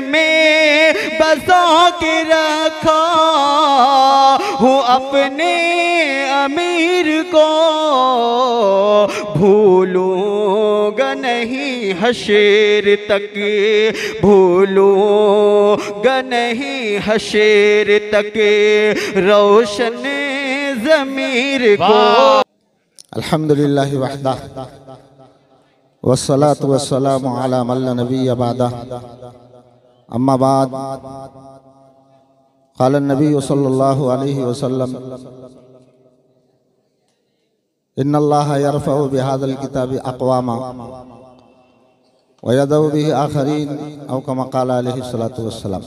में बसा के रखा हूँ अपने अमीर को, भूलूंगा नहीं हशर तक, भूलूंगा नहीं हशर तक रोशन ज़मीर को। अल्हम्दुलिल्लाहि वहदा वस्सलातु वस्सलामु अला मन ला नबिय्य बअदा, अम्मा बाद, क़ाल नबी सल्लल्लाहु अलैहि वसल्लम इन्नल्लाह यरफ़उ बिहाज़ल किताबि अक़वामा व यदउ बिही आख़रीन औ कमा क़ाल अलैहि सलातु वस्सलाम।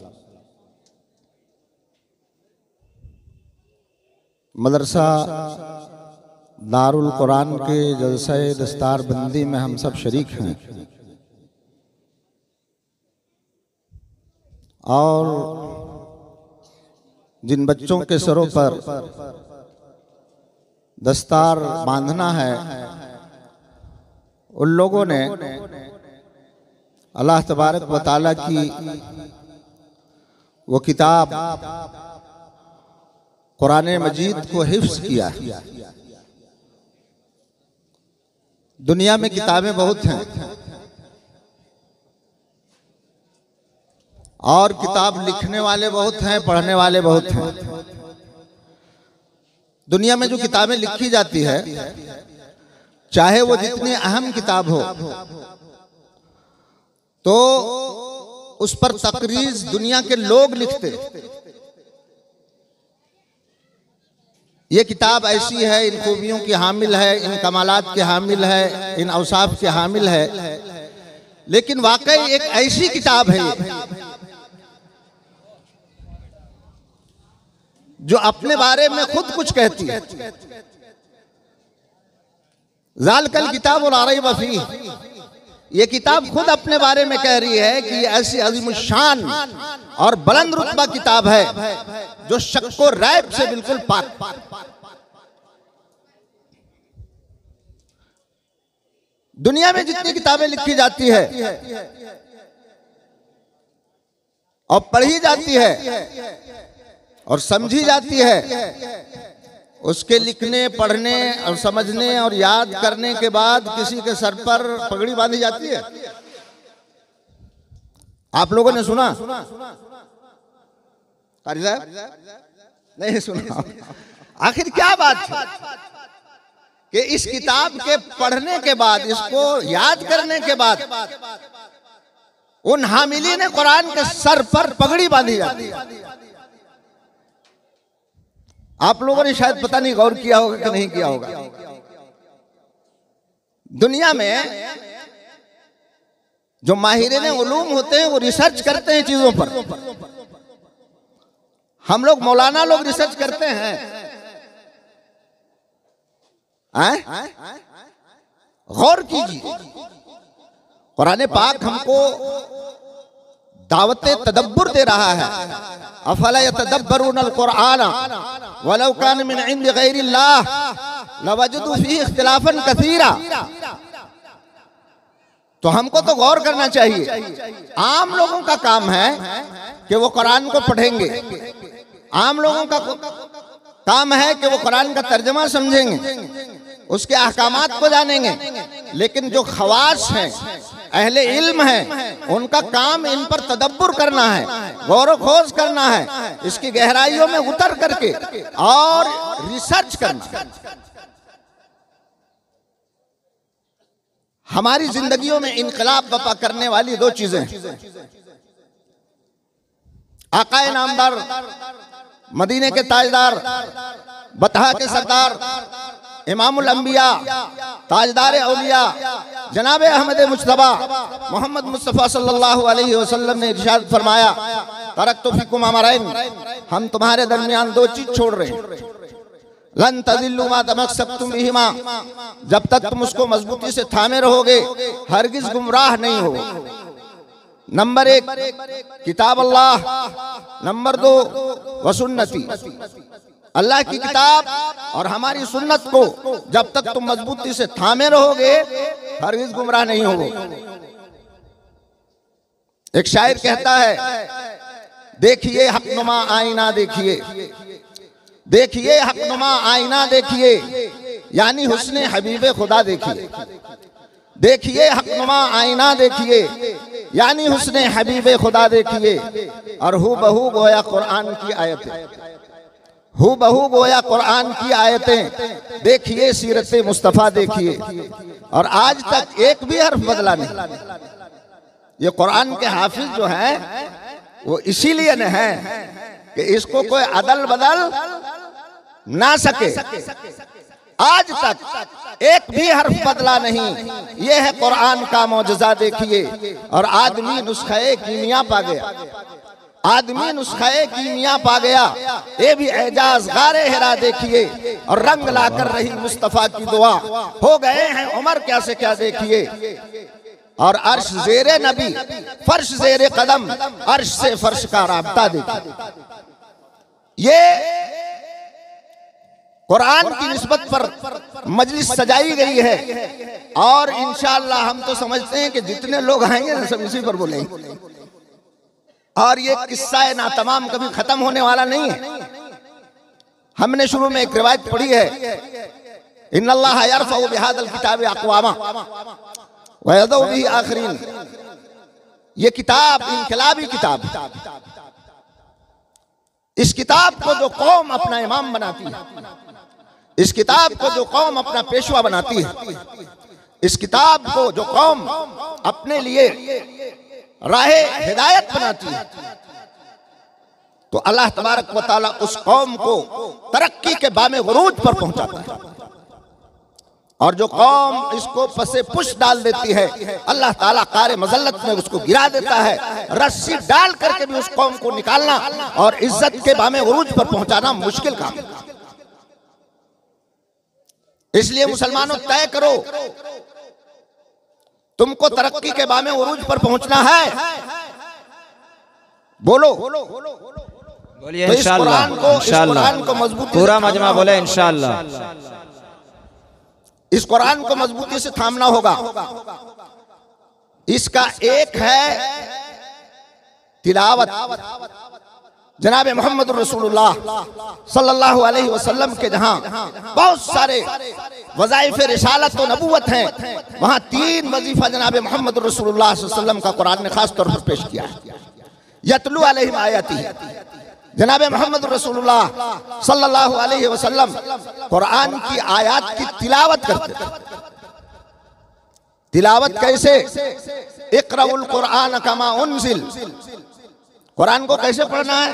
मदरसा दारुल कुरान के जलसे दस्तार बंदी में हम सब शरीक हैं और जिन बच्चों के सरों पर दस्तार बांधना है उन लोगों ने अल्लाह तबारक व तआला की वो किताब कुरान मजीद को हिफ्ज़ किया। दुनिया में किताबें बहुत हैं और किताब लिखने वाले बहुत हैं, पढ़ने वाले बहुत हैं। दुनिया में जो किताबें लिखी जाती है, चाहे वो जितनी अहम किताब हो, तो उस पर तकरीज दुनिया के लोग लिखते। ये किताब ऐसी है, इन खूबियों की हामिल है, इन कमालात के हामिल है, इन औसाफ के हामिल है, लेकिन वाकई एक ऐसी किताब है जो अपने बारे में खुद कुछ कहती है। ज़ालिकल किताब ला रैब फीह, ये किताब खुद अपने बारे में कह रही है कि ये ऐसी अज़ीमुश्शान और बुलंद रुतबा किताब है जो शक व रैब से बिल्कुल पाक। दुनिया में जितनी किताबें लिखी जाती है और पढ़ी जाती है और समझी जाती है, उसके लिखने, पढ़ने और समझने और याद करने के बाद किसी के सर पर पगड़ी बांधी जाती है। आप लोगों ने सुना? कारी साहब नहीं सुना? आखिर क्या बात है कि इस किताब के पढ़ने के बाद, इसको याद करने के बाद उन हामिलीन कुरान के सर पर पगड़ी बांधी जाती है। आप लोगों ने शायद पता नहीं गौर किया होगा कि नहीं किया होगा। दुनिया में जो माहिरीन उलूम होते हैं वो रिसर्च करते हैं चीजों पर। हम लोग मौलाना लोग रिसर्च करते हैं, गौर कीजिए। कुरान पाक हमको दावत तदब्बुर दे रहा है। अफला यतदब्बरूनल कुरआन वलौ कान मिन इंदि गैरिल्लाह लवजदू फीही इख्तिलाफन कसीरा। तो हमको तो गौर करना चाहिए। आम लोगों का काम है कि वो कुरान को पढ़ेंगे, आम लोगों का काम है कि वो कुरान का तर्जमा समझेंगे, उसके अहकामात को जानेंगे। लेकिन जो खवास हैं, अहले इल्म हैं, उनका काम इन पर तदब्बुर करना है, गौर खोज करना है, इसकी गहराइयों में उतर करके और रिसर्च करना। हमारी जिंदगियों में इनकलाब बपा करने वाली दो चीजें हैं। आकाए नामदार, मदीने के ताजदार, बतहा के सरदार, इमामुल अंबिया, ताजदार औलिया, जनाब अहमद मुज्तबा मोहम्मद मुस्तफ़ा सल्लल्लाहु अलैहि वसल्लम ने इरशाद फरमाया, तरक्तु फीकुम अमरैन, हम तुम्हारे दरमियान दो चीज छोड़ रहे हैं। लन तज़िल्लू मा तमस्सक्तुम बिहिमा, जब तक तुम उसको मजबूती से थामे रहोगे हरगिज गुमराह नहीं हो। नंबर एक किताब अल्लाह, नंबर दो वसुन्नती, अल्लाह की किताब और हमारी सुन्नत को जब तक तुम मजबूती से थामे रहोगे हरगिज गुमराह नहीं होगे। एक शायर कहता है, देखिए हकनुमा आईना देखिए, देखिए हकनुमा आईना देखिए, यानी हुस्ने हबीबे खुदा देखिए। देखिए हकनुमा आईना देखिए, यानी हुस्ने हबीबे खुदा देखिए। और हू बहू गोया कुरान की आयतें, हू बहू गोया कुरान की आयतें, देखिए सीरत मुस्तफ़ा देखिए। और आज तक एक भी हर्फ बदला नहीं। ये कुरान के हाफिज जो हैं वो इसीलिए न है कि इसको कोई अदल बदल ना सके। आज तक एक भी हर्फ बदला नहीं। ये है कुरान का मौजज़ा देखिए। और आदमी नुस्खे कीमिया पा गया, आदमी नुस्खे कीमिया पा गया। ये भी एजाज गारे हिरा देखिए। और रंग लाकर रही मुस्तफ़ा की दुआ, हो गए हैं उमर क्या से क्या देखिए। और अर्श ज़ेरे नबी फर्श ज़ेरे कदम, अर्श से फर्श का राब्ता देखिए। ये कुरान की निस्बत पर मजलिस सजाई गई है। और इंशाअल्लाह हम तो समझते हैं कि जितने लोग आएंगे ना सब इसी पर बोलेंगे। और ये किस्सा ना तमाम कभी खत्म होने वाला नहीं है। हमने शुरू में एक रिवायत पढ़ी है, इन्नल्लाह यरफ़उ बिहादल किताबि अक़वामा व यदउ बिही आखरीन। ये किताब इनकलाबी किताब, इस किताब को जो कौम अपना इमाम बनाती है, इस किताब को जो कौम अपना पेशवा बनाती है, इस किताब को जो कौम अपने लिए राहे हिदायत बनाती है, तो अल्लाह तबारक व तआला उस कौम को तरक्की के बामे गुरूज पर पहुंचाता है। और जो कौम इसको पसे पुश डाल देती है, अल्लाह ताला कार मजल्लत में उसको गिरा देता है। रस्सी डाल करके भी उस कौम को निकालना और इज्जत के बामे गुरूज पर पहुंचाना मुश्किल काम। इसलिए मुसलमानों तय करो, तुमको तरक्की के बामे उरूज पर पहुंचना है, बोलो बोलिए तो इंशाअल्लाह, कुरान को मजबूती पूरा मजमा बोले इंशाअल्लाह। इस कुरान को मजबूती से थामना होगा। इसका एक है तिलावत। जनाब मोहम्मद रसूलुल्लाह सल्लल्लाहु अलैहि वसल्लम के जहां बहुत सारे वज़ाइफ रिसालत और नबूवत हैं, वहां 3 वजीफा जनाब मोहम्मद रसूलुल्लाह सल्लल्लाहु अलैहि वसल्लम का कुरान ने खास तौर पर पेश किया है। यतलू अलैहिम आयाती, जनाब मोहम्मद रसूलुल्लाह सल्लल्लाहु अलैहि वसल्लम कुरान की आयत की तिलावत करते। तिलावत कैसे? इक़राउल कुरान कमा उन्ज़िल। कुरान को कैसे पढ़ना है?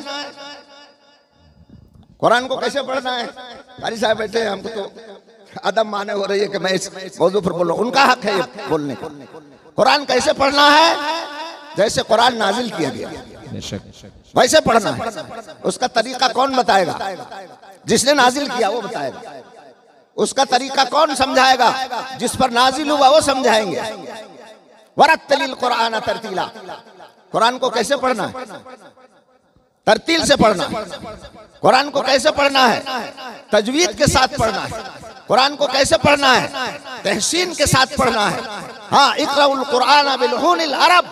कुरान को कैसे पढ़ना है? कारी साहब बैठे हैं, हमको तो अदब माने हो रही है कि मैं इस मौजू पर बोल रहा हूं। उनका हक है ये बोलने का। कुरान कैसे पढ़ना है? जैसे कुरान नाजिल किया गया वैसे पढ़ना है। उसका तरीका कौन बताएगा? जिसने नाजिल किया वो बताएगा। उसका तरीका कौन समझाएगा? जिस पर नाजिल हुआ वो समझाएंगे। वरत्तिलिल कुरान तरतीला। कुरान को कैसे पढ़ना है? तरतील से पढ़ना है। कुरान को कैसे पढ़ना है? तजवीद के साथ पढ़ना है। कुरान को कैसे पढ़ना है? तहसीन के साथ पढ़ना है। हाँ, इक़राउल कुरान बिलहुनिल अरब।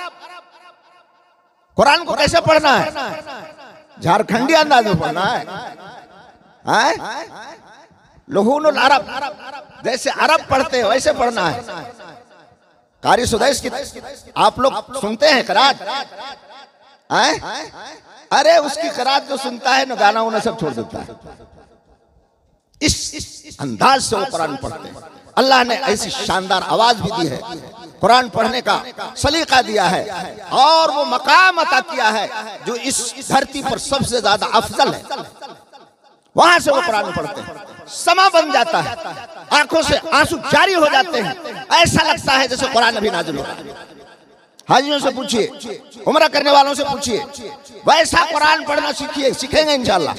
कुरान को कैसे पढ़ना है? झारखंडी अंदाज में पढ़ना है। लुहुनुल अरब, जैसे अरब पढ़ते हैं वैसे पढ़ना है। कारी सुदैस की आप लोग सुनते हैं क़िरात? अरे उसकी क़िरात जो सुनता है ना, गाना उन्हें सब छोड़ देता है। इस अंदाज से वो कुरान पढ़ते हैं। अल्लाह ने ऐसी शानदार आवाज भी दी है, कुरान पढ़ने का सलीका दिया है, और वो मकाम अता किया है जो इस धरती पर सबसे ज्यादा अफजल है। वहां से वो कुरान पढ़ते हैं, समा बन जाता है, आंखों से आंसू जारी हो जाते हैं। ऐसा लगता है जैसे कुरान अभी नाज़िल हो रहा है। हाजियों से पूछिए, उम्रा करने वालों से पूछिए, वैसा कुरान पढ़ना सीखिए, सीखेंगे इंशाअल्लाह।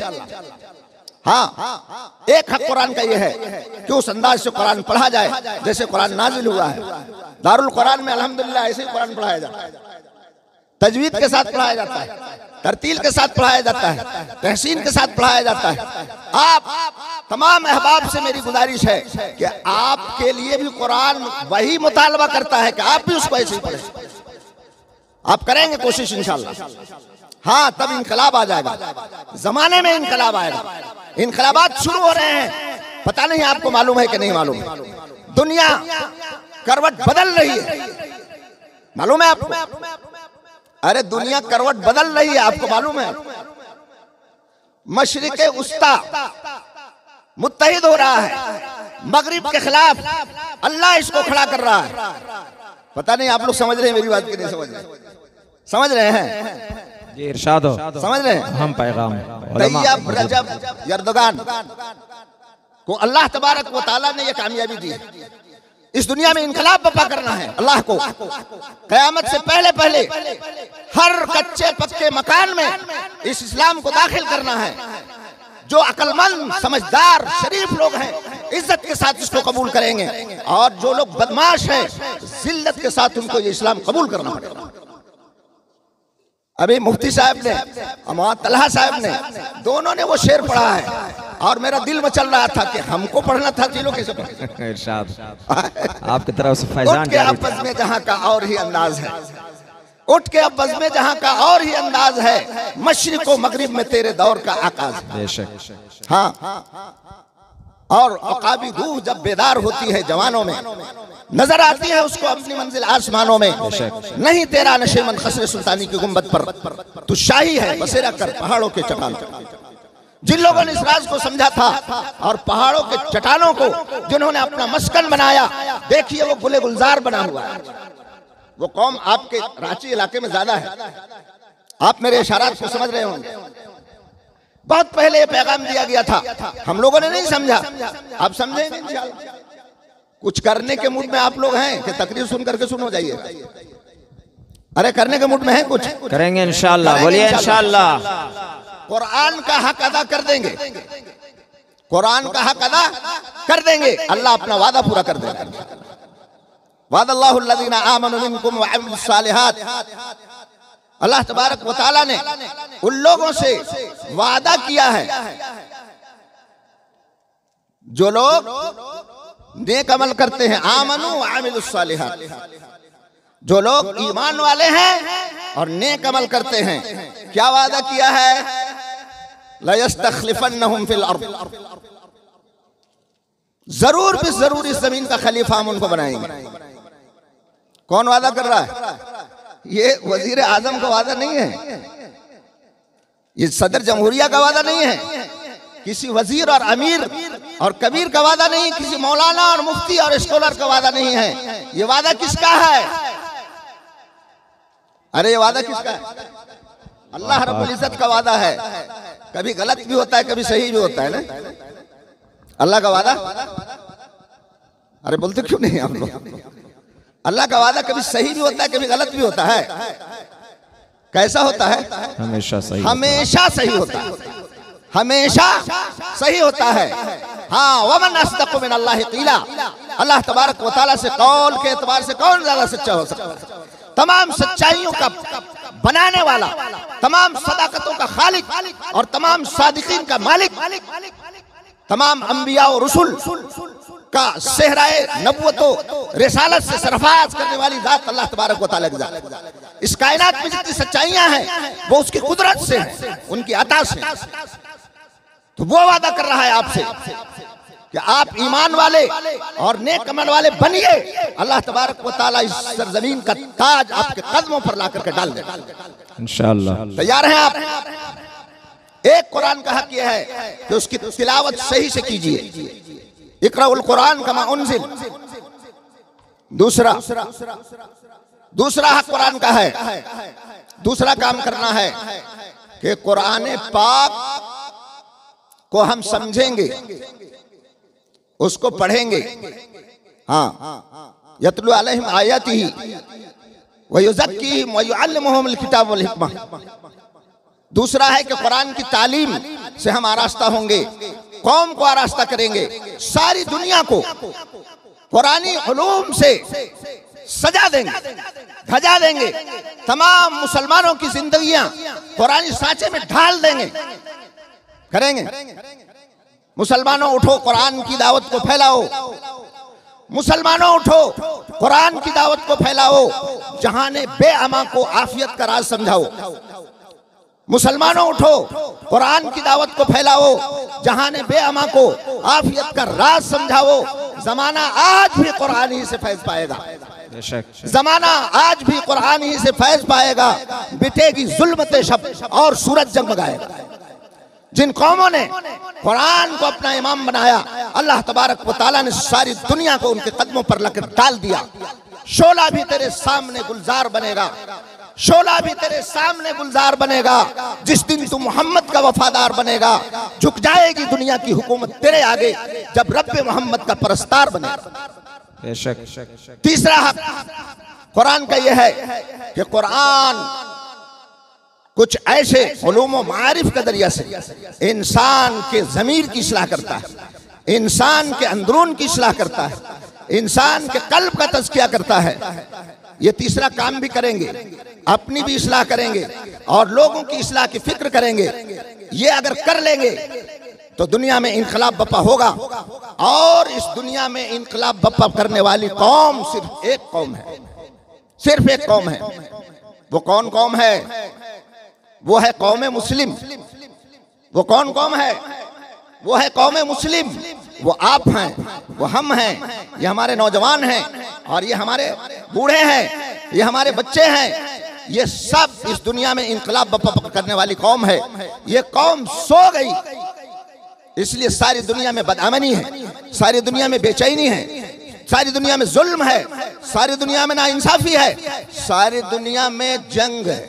हाँ, एक हक कुरान का ये है कि उस अंदाज से कुरान पढ़ा जाए जैसे कुरान नाजिल हुआ है। दारुल कुरान में अल्हम्दुलिल्लाह ऐसे ही कुरान पढ़ाया जाता है। तजवीद के साथ पढ़ाया जाता है, तरतील के साथ पढ़ाया जाता है, तहसीन के साथ पढ़ाया जाता है। आप तमाम अहबाब से मेरी गुजारिश है कि आपके लिए भी कुरान वही मुतालबा करता है कि आप भी उसको ऐसे ही पढ़ें। आप करेंगे कोशिश इंशाल्लाह। हाँ, तब इनकलाब आ जाएगा, जमाने में इनकलाब आएगा। इनकलाबात शुरू हो रहे हैं, पता नहीं आपको मालूम है कि नहीं मालूम। दुनिया करवट बदल रही है, मालूम है आपको? अरे दुनिया करवट बदल रही है, आपको मालूम है? मशरिक़े उस्ता मुत्तहिद हो रहा है मगरिब के खिलाफ, अल्लाह इसको खड़ा कर रहा है। पता नहीं आप लोग समझ रहे हैं मेरी बात कि नहीं समझ रहे? समझ रहे हैं जी, इरशाद हो। समझ रहे हैं? हम पैगाम तैयब रजब यर्दगान को अल्लाह तबारक व तआला ने यह कामयाबी दी। इस दुनिया में इनकलाब बर्पा करना है अल्लाह को। क़यामत से पहले पहले हर कच्चे पक्के मकान में इस इस्लाम को दाखिल करना है। जो अक्लमंद समझदार शरीफ लोग हैं इज्जत के साथ इसको कबूल करेंगे, और जो लोग बदमाश हैं जिल्लत के साथ उनको ये इस्लाम कबूल करना पड़ेगा। अभी मुफ्ती साहब ने और तलहा साहब ने दोनों ने वो शेर पढ़ा है, और मेरा दिल मचल रहा था कि हमको पढ़ना था, तीनों कैसे पढ़े? इरशाद आपकी तरफ से फैजान उठ के अब्बस में जहाँ का और ही अंदाज है, उठ के अब्बस में जहाँ का और ही अंदाज है, मशरिक़ व मगरिब में तेरे दौर का आगाज है। बेशक। हाँ, और अकाबी रूह जब बेदार होती है जवानों में, नजर आती है उसको अपनी मंजिल आसमानों में। नहीं तेरा नशेमन खसरे सुल्तानी की गुंबद पर, तू शाही है बसेरा कर पहाड़ों के चट्टान। जिन लोगों ने इस राज को समझा था और पहाड़ों के चट्टानों को जिन्होंने अपना मस्कन बनाया, देखिए वो गुले गुलजार बना हुआ है। वो कौम आपके रांची इलाके में ज्यादा है, आप मेरे इशारात को समझ रहे होंगे। बहुत पहले ये पैगाम दिया गया था, हम लोगों ने नहीं समझा, आप समझेंगे इंशाअल्लाह। कुछ करने के मूड में आप लोग हैं कि तकरीर सुन करके सुनो जाइए? अरे करने के मूड में है, कुछ करेंगे इंशाअल्लाह। बोलिए इंशाअल्लाह। कुरान का हक अदा कर देंगे, कुरान का हक अदा कर देंगे, अल्लाह अपना वादा पूरा कर देगा। वादल्लाहु अल्लज़ीना आमनु मिनकुम व अमिलुस सालिहात, अल्लाह तबारक व तआला ने उन लोगों से वादा किया है जो लोग नेक अमल करते हैं। आमनु व अमिलुस सालिहात, जो लोग ईमान वाले हैं और नेक अमल करते हैं। क्या वादा किया है? ला यस्तखलिफन्नहुम फिल अर्द, जरूर भी जरूर इस जमीन का खलीफा हम उनको बनाएंगे। कौन वादा कर रहा है? ये वजीर आजम का वादा नहीं है, ये सदर जमहूरिया का वादा नहीं है, किसी वजीर और अमीर और कबीर का वादा नहीं, किसी मौलाना और मुफ्ती और स्कॉलर का वादा नहीं है। ये वादा किसका है? अरे ये वादा किसका है? अल्लाह रब्बुल इज्जत का वादा है। कभी गलत भी होता है, कभी सही भी होता है ना अल्लाह का वादा। अरे बोलते क्यों नहीं आप लोग? अल्लाह का वादा कभी सही भी होता है, कभी गलत भी होता है। कैसा होता है? हमेशा सही, हमेशा सही होता है, हमेशा सही होता है। हाँ, वमन अस्दक़ु मिनल्लाहि क़ीला, अल्लाह तबारक व तआला से कौल के एतबार से कौन ज्यादा सच्चा हो सकता है? तमाम सच्चाइयों का बनाने वाला, तमाम सदाकतों का खालिक और तमाम सादिकीन का मालिक, तमाम अंबिया और रसूल का सेहराए नबुवतो रिसालत से सरफराज करने वाली जात अल्लाह तबारक व तआला की जात। इस कायनात में जितनी सच्चाइयां हैं वो उसकी कुदरत से हैं, उनकी अता से। तो वो वादा कर रहा है आपसे कि आप ईमान वाले और नेक अमल वाले बनिए, अल्लाह तबारक व तआला इस सरजमीन का ताज आपके कदमों पर ला करके डाल देगा इंशाअल्लाह। तैयार हैं आप? एक कुरान का हक यह है कि उसकी तिलावत सही से कीजिए। इक़राउल कुरान कमा उन्ज़िल। दूसरा हक कुरान का है, दूसरा काम करना है कि कुरान पाक को हम समझेंगे, उसको पढ़ेंगे। हाँ, यतलू अलैहिम आयातिही व युज़क्कीहिम व युअल्लिमुहुमुल किताब वल हिकमा। दूसरा है कि कुरान की तालीम से हम आरास्ता होंगे, कौम को आरास्ता करेंगे, सारी दुनिया को कुरानी उलूम से सजा देंगे, धजा देंगे। तमाम मुसलमानों की जिंदगियां कुरानी सांचे में ढाल देंगे, करेंगे। मुसलमानों उठो, कुरान की दावत को फैलाओ, मुसलमानों उठो, कुरान की दावत को फैलाओ, जहाने बेअमा को आफियत का राज समझाओ। मुसलमानों उठो, कुरान की दावत को फैलाओ, जहाने बेअमा को आफियत का राज समझाओ। जमाना आज भी कुरान ही से फैज पाएगा, जमाना आज भी कुरान ही से फैज पाएगा। बिटेगी जुल्मते शब और सूरज जगमगाएगा। जिन कौमों ने कुरान को अपना इमाम बनाया, अल्लाह तबारक व तआला ने सारी दुनिया को उनके कदमों पर लकर डाल दिया। शोला भी तेरे सामने गुलजार बनेगा, शोला भी तेरे सामने गुलजार बनेगा। जिस दिन तू मोहम्मद का वफादार बनेगा, झुक जाएगी दुनिया की हुकूमत तेरे आगे, जब रब्बे मोहम्मद का परस्तार बनेगा। तीसरा हक कुरान का यह है कि कुरान कुछ ऐसे उलूम व मारिफ के जरिया से इंसान के ज़मीर की इस्लाह करता है, इंसान के अंदरून की इस्लाह करता है, इंसान के कल्ब का तज़किया करता है। ये तीसरा काम भी करेंगे, अपनी भी इस्लाह करेंगे और लोगों की इस्लाह की फिक्र करेंगे। ये अगर कर लेंगे तो दुनिया में इनकलाब बपा होगा। और इस दुनिया में इनकलाब बपा करने वाली कौम सिर्फ एक कौम है, सिर्फ एक कौम है। वो कौन कौम है? वो है कौम मुस्लिम। वो कौन कौम है? वो है कौम मुस्लिम। वो आप हैं, वो हम हैं, ये हमारे नौजवान हैं और ये हमारे बूढ़े हैं, ये हमारे बच्चे हैं। ये सब इस दुनिया में इनकलाब बपा करने वाली कौम है। ये कौम सो गई, इसलिए सारी दुनिया में बदअमनी है, सारी दुनिया में बेचैनी है, सारी दुनिया में जुल्म है, सारी दुनिया में नाइंसाफी है, सारी दुनिया में जंग है।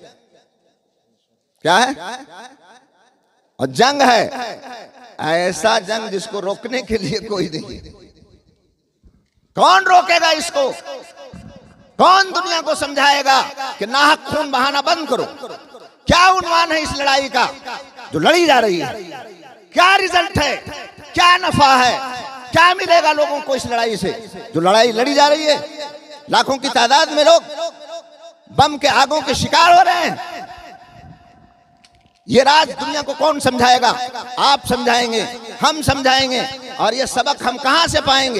क्या है? और जंग है, ऐसा जंग जिसको रोकने के लिए कोई नहीं। कौन रोकेगा इसको? कौन दुनिया को समझाएगा कि नाहक खून बहाना बंद करो? क्या उन्वान है इस लड़ाई का जो लड़ी जा रही है? क्या रिजल्ट है? क्या नफा है? क्या मिलेगा लोगों को इस लड़ाई से जो लड़ाई लड़ी जा रही है? लाखों की तादाद में लोग बम के आगों के शिकार हो रहे हैं। ये राज दुनिया को कौन समझाएगा? आप समझाएंगे, हम समझाएंगे। और ये सबक हम कहां से पाएंगे?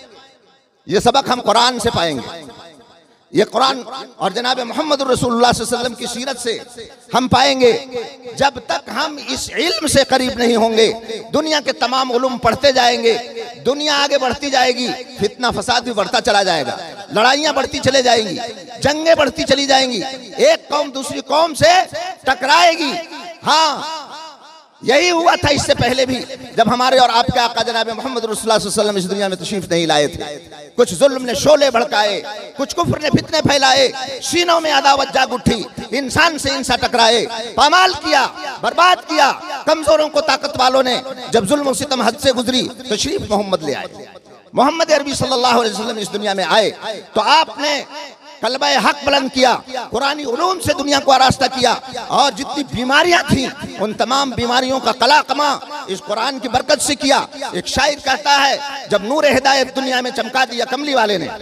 ये सबक हम कुरान से पाएंगे। ये कुरान और जनाब मोहम्मद रसूलुल्लाह सल्लल्लाहु अलैहि वसल्लम की सीरत से हम पाएंगे। जब तक हम इस इल्म से करीब नहीं होंगे, दुनिया के तमाम उलूम पढ़ते जाएंगे, दुनिया आगे बढ़ती जाएगी, फितना फसाद भी बढ़ता चला जाएगा, लड़ाइयां बढ़ती चले जाएंगी, जंगें बढ़ती चली जाएंगी, एक कौम दूसरी कौम से टकराएगी। हाँ, यही हुआ था इससे पहले भी, जब हमारे और आपके आका जनाब मोहम्मद रसूलुल्लाह सल्लल्लाहु अलैहि वसल्लम इस दुनिया में तशरीफ नहीं लाए थे। कुछ जुल्म ने शोले भड़काए, कुछ कुफ्र ने फितने फैलाए, सीनों में अदावत जाग उठी, इंसान से इंसान टकराए, पामाल किया, बर्बाद किया। कमजोरों को ताकत वालों ने जब जुल्म सितम हद से गुजरी, तशरीफ मोहम्मद ले आए। मोहम्मद अरबी सल्लल्लाहु अलैहि वसल्लम इस दुनिया में आए तो आपने कलमा हक बुलंद किया, कुरानी उलूम से दुनिया को आरास्ता किया और जितनी बीमारियां थी उन तमाम बीमारियों का कलाकमा इस कुरान की बरकत से किया। एक शायर कहता है, जब नूर हिदायत दुनिया में चमका दिया कमली वाले ने,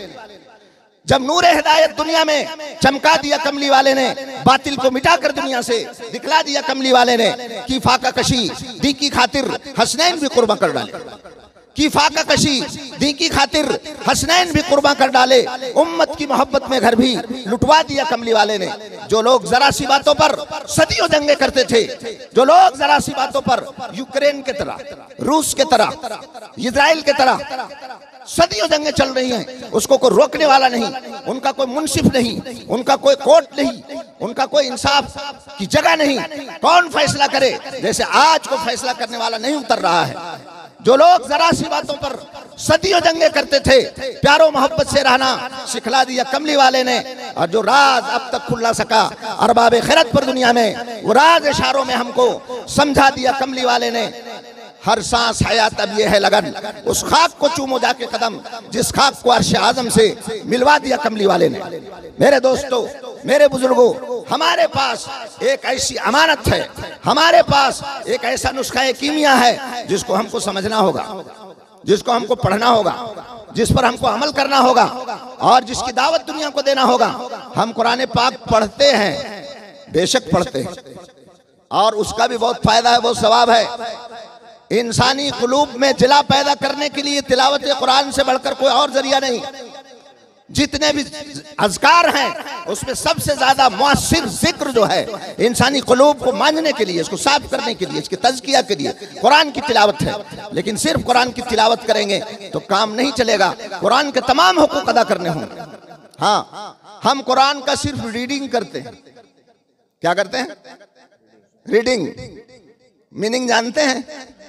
जब नूर हिदायत दुनिया में चमका दिया कमली वाले ने, बातिल को मिटाकर दुनिया से दिखला दिया कमली वाले ने, की फाका कशी दी की खातिर हसनैन भी कुर्बान कर डाले, की फाका कशी दी की खातिर हसनैन भी कुर्बान कर डाले। उम्मत की मोहब्बत में घर भी लुटवा दिया कमली वाले ने। जो लोग जरा सी बातों पर सदियों जंगे करते थे, जो लोग जरा सी बातों पर यूक्रेन के तरह, रूस के तरह, इजराइल के तरह सदियों जंगें चल रही हैं, उसको कोई रोकने वाला नहीं, उनका कोई मुंसिफ नहीं, उनका कोई कोर्ट नहीं, उनका कोई इंसाफ की जगह नहीं। कौन फैसला करे? जैसे आज को फैसला करने वाला नहीं उतर रहा है। जो लोग जरा सी बातों पर सदियों जंगे करते थे, प्यारो मोहब्बत से रहना सिखला दिया कमली वाले ने। और जो राज अब तक खुला सका अरबाब खैरत पर दुनिया में, वो राज इशारों में हमको समझा दिया कमली वाले ने। हर सांस हयात अब ये है लगन, उस खाक को चूमो जाके कदम जिस खाक को अर्श आजम से मिलवा दिया कमली वाले ने। मेरे दोस्तों, मेरे बुजुर्गों, हमारे पास एक ऐसी अमानत है, हमारे पास एक ऐसा नुस्खा कीमिया है जिसको हमको समझना होगा, जिसको हमको पढ़ना होगा, जिस पर हमको अमल करना होगा और जिसकी दावत दुनिया को देना होगा। हम कुरान पाक पढ़ते हैं, बेशक पढ़ते हैं और उसका भी बहुत फायदा है, बहुत सवाब है, इंसानी कुलूब में जिला पैदा करने के लिए तिलावत कुरान से बढ़कर कोई और जरिया नहीं। जितने भी अज़कार हैं उसमें सबसे ज्यादा मुअस्सिर जिक्र जो है इंसानी कुलूब को मांझने के लिए, इसको साफ करने के लिए, इसके तज़किया के लिए कुरान की तिलावत है। लेकिन सिर्फ कुरान की तिलावत करेंगे तो काम नहीं चलेगा, कुरान के तमाम हुकूक अदा करने होंगे। हाँ, हम कुरान का सिर्फ रीडिंग करते हैं। क्या करते हैं? रीडिंग। मीनिंग जानते हैं?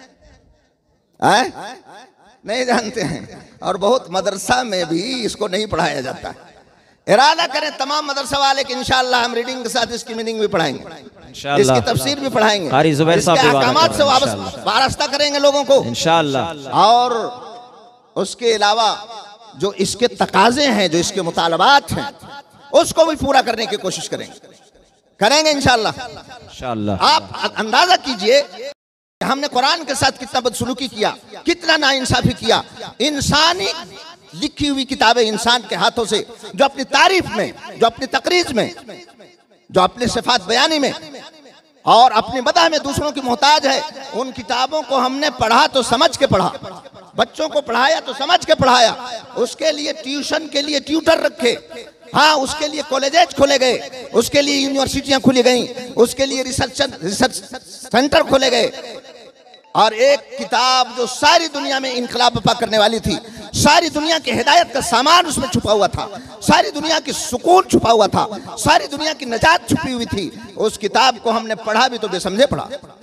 नहीं जानते हैं। और बहुत मदरसा में भी इसको नहीं पढ़ाया जाता। इरादा करें तमाम मदरसा वाले कि इंशाअल्लाह हम रीडिंग के साथ इसकी मीनिंग भी पढ़ाएंगे, इसकी तफसीर भी पढ़ाएंगे, कारी जुबैर साहब इसके अहकामात से वाबस्ता करेंगे लोगों को इंशाअल्लाह। और उसके अलावा जो इसके तकाजे हैं, जो इसके मुतालबात हैं, उसको भी पूरा करने की कोशिश करेंगे इंशाअल्लाह। आप अंदाजा कीजिए हमने कुरान के साथ कितना बदसलूकी किया, कितना नाइंसाफी किया। इंसानी लिखी हुई किताबें इंसान के हाथों से, जो अपनी तारीफ में, जो अपनी तकरीज में, जो अपने सिफात बयानी में और अपनी मदह में दूसरों की मोहताज है, उन किताबों को हमने पढ़ा तो समझ के पढ़ा, बच्चों को पढ़ाया तो समझ के पढ़ाया, उसके लिए ट्यूशन के लिए ट्यूटर रखे, हाँ उसके लिए कॉलेजेज खोले गए, उसके लिए यूनिवर्सिटियां खुली गई, उसके लिए रिसर्च सेंटर खोले गए। और एक किताब जो सारी दुनिया में इनकलाब बर्पा करने वाली थी, सारी दुनिया की हिदायत का सामान उसमें छुपा हुआ था, सारी दुनिया की सुकून छुपा हुआ था, सारी दुनिया की नजात छुपी हुई थी, उस किताब को हमने पढ़ा भी तो बेसमझे पढ़ा।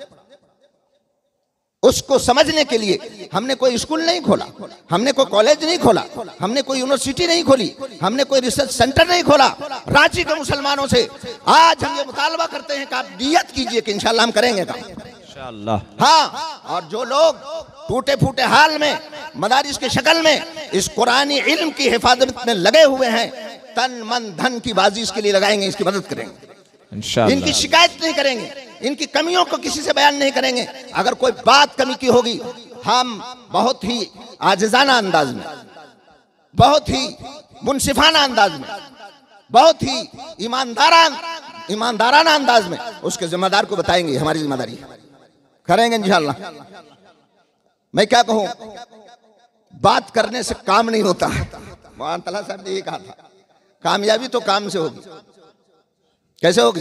उसको समझने के लिए हमने कोई स्कूल नहीं खोला, हमने कोई कॉलेज नहीं खोला, हमने कोई यूनिवर्सिटी नहीं खोली, हमने कोई रिसर्च सेंटर नहीं खोला। रांची के मुसलमानों से आज हम ये मुतालबा करते हैं कि आप नियत कीजिए कि इंशाअल्लाह हम करेंगे काम इंशाअल्लाह। हाँ, और जो लोग टूटे फूटे हाल में मदारिस की शक्ल में इस कुरानी इल्म की हिफाजत में लगे हुए हैं, तन मन धन की बाजी इसके लिए लगाएंगे, इसकी मदद करेंगे इंशाअल्लाह। इनकी शिकायत नहीं करेंगे, इनकी कमियों को किसी से बयान नहीं करेंगे। अगर कोई बात कमी की होगी, हम बहुत ही आजिजाना अंदाज में, बहुत ही मुनसिफाना अंदाज में, बहुत ही ईमानदाराना अंदाज में उसके जिम्मेदार को बताएंगे हमारी जिम्मेदारी करेंगे इंशाअल्लाह। मैं क्या कहूं, बात करने से काम नहीं होता। मौलाना तलहा साहब ने ये कहा था, कामयाबी तो काम से होगी। कैसे होगी?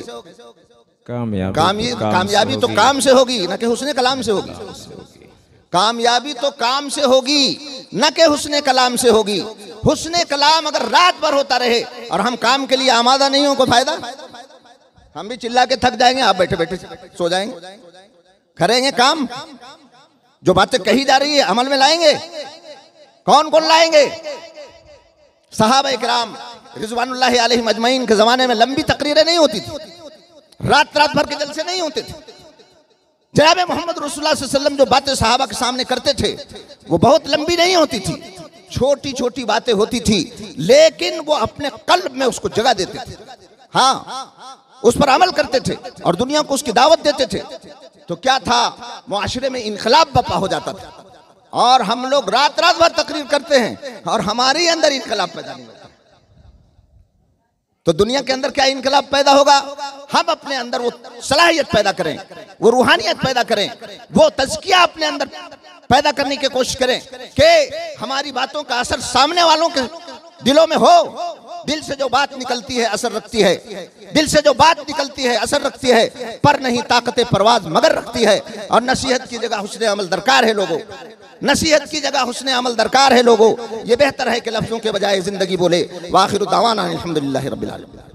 कामयाबी तो काम से होगी, न कि हुस्ने कलाम से होगी। कामयाबी तो काम से होगी, न कि हुस्ने कलाम से होगी। हुस्ने कलाम अगर रात भर होता रहे और हम काम के लिए आमादा नहीं हो, कोई फायदा? हम भी चिल्ला के थक जाएंगे, आप बैठे बैठे सो जाएंगे। करेंगे काम, जो बातें कही जा रही है अमल में लाएंगे। कौन कौन लाएंगे? सहाबा इकराम रिजवानुल्लाहि अलैहिम अजमईन के जमाने में लंबी तकरीरें नहीं होती थी, रात भर के जलसे नहीं होते थे। जनाब मोहम्मद रसूलुल्लाह सल्लल्लाहु अलैहि वसल्लम जो बातें सहाबा के सामने करते थे वो बहुत लंबी नहीं होती थी, छोटी छोटी बातें होती थी, लेकिन वो अपने कल्ब में उसको जगह देते थे। हाँ, उस पर अमल करते थे और दुनिया को उसकी दावत देते थे। तो क्या था, मुआशरे में इनकलाब बर्पा हो जाता था। और हम लोग रात भर तकरीर करते हैं और हमारे अंदर इनकलाब पैदा नहीं होता। तो दुनिया के अंदर क्या इनकलाब पैदा होगा? हम अपने अंदर वो सलाहियत पैदा करें, वो रूहानियत पैदा करें, वो तज़किया अपने अंदर पैदा करने की कोशिश करें कि हमारी बातों का असर सामने वालों के दिलों में हो। दिल से जो बात निकलती है असर रखती है, दिल से जो बात निकलती है असर रखती है, पर नहीं ताकत परवाज मगर रखती है। और नसीहत की जगह हुस्ने अमल दरकार है लोगों, नसीहत की जगह हुस्ने अमल दरकार है लोगों। ये बेहतर है कि लफ्जों के बजाय जिंदगी बोले। वाखिर दावाना अल्हम्दुलिल्लाहि रब्बिल आलमीन।